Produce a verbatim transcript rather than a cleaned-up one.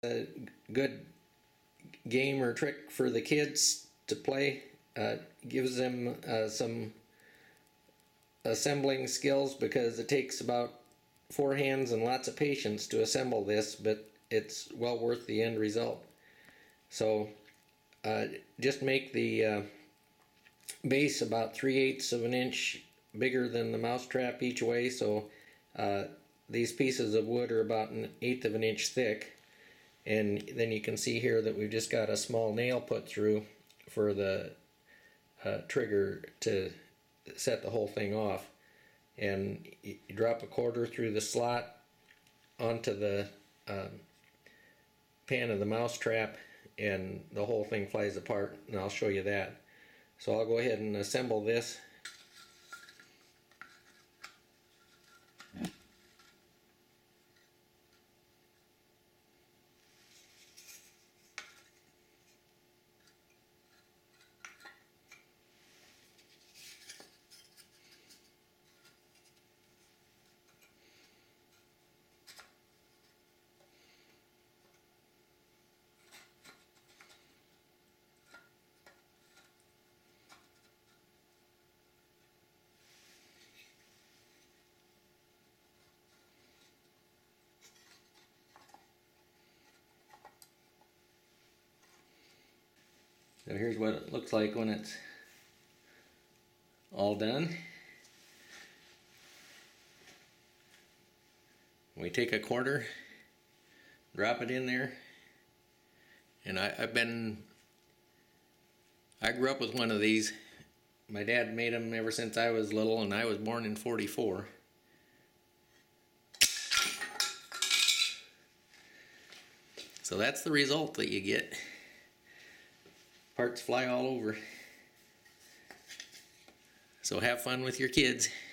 A good game or trick for the kids to play. Uh, gives them uh, some assembling skills, because it takes about four hands and lots of patience to assemble this, but it's well worth the end result. So uh, just make the uh, base about three eighths of an inch bigger than the mousetrap each way, so uh, these pieces of wood are about an eighth of an inch thick. And then you can see here that we've just got a small nail put through for the uh, trigger to set the whole thing off. And you drop a quarter through the slot onto the um, pan of the mouse trap, and the whole thing flies apart, and I'll show you that. So I'll go ahead and assemble this. So here's what it looks like when it's all done. We take a quarter, drop it in there, and I, I've been, I grew up with one of these. My dad made them ever since I was little, and I was born in forty-four. So that's the result that you get. Parts fly all over. So have fun with your kids.